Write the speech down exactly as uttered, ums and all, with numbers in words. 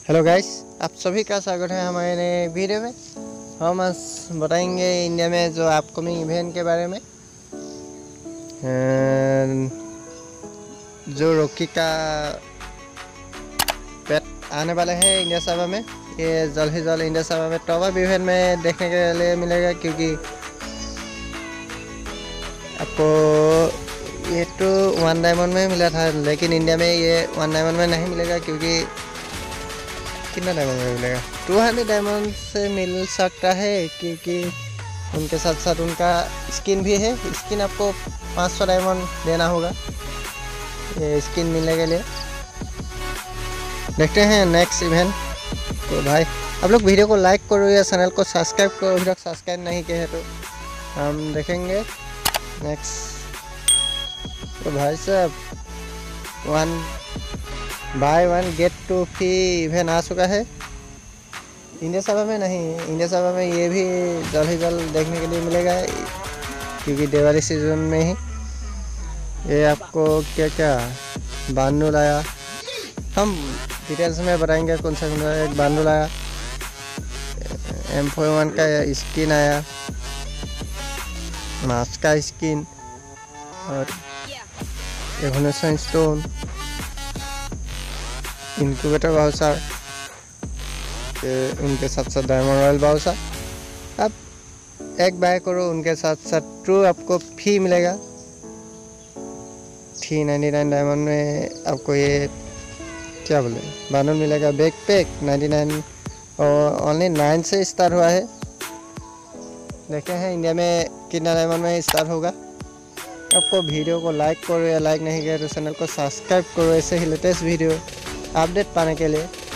Hello guys, आप सभी का स्वागत है हमारे नए वीडियो में। हम आज बताएंगे इंडिया में जो अपकमिंग इवेंट के बारे में। जो रॉकी का पेट आने वाले हैं इंडिया सभा में, ये जल्द ही जल्द इंडिया सभा में टॉप अप इवेंट में देखने के लिए मिलेगा, क्योंकि आपको ये तो वन डायमंड में मिला था, लेकिन इंडिया में ये वन डायमंड में नहीं मिलेगा। क्योंकि कितना डायमंड में मिलेगा? टू हंड्रेड डायमंड से मिल सकता है, क्योंकि उनके साथ साथ उनका स्किन भी है। स्किन आपको पाँच सौ डायमंड देना होगा ये स्किन मिलने के लिए। देखते हैं नेक्स्ट इवेंट। तो भाई आप लोग वीडियो को लाइक करो या चैनल को सब्सक्राइब करो, अभी तक सब्सक्राइब नहीं किए हैं तो हम देखेंगे नेक्स्ट। तो भाई साहब one by one get two free event आ चुका है इंडिया सभा में। नहीं, इंडिया सभा में ये भी जल्द ही जल्द देखने के लिए मिलेगा, क्योंकि दिवाली सीजन में ही ये आपको क्या क्या बांडल आया, हम डिटेल्स में बताएंगे कौन सा कौन सा। एक बांडल आया, एम फोर वन का स्किन आया, मास्क का स्किन और एवोल्यूशन स्टोन, इनक्यूबेटर बाउसर, उनके साथ साथ डायमंड रॉयल बाउसर। अब एक बाय करो, उनके साथ साथ ट्रू आपको फ्री मिलेगा। थ्री नाइन्टी नाइन डायमंड में आपको ये क्या बोले बानर मिलेगा। बैक पैक नाइन्टी नाइन और ओनली नाइन से स्टार्ट हुआ है। देखते हैं इंडिया में कितना डायमंड में स्टार्ट होगा। आपको वीडियो को लाइक करो या लाइक नहीं किया तो चैनल को सब्सक्राइब करो, ऐसे ही लेटेस्ट वीडियो अपडेट पाने के लिए।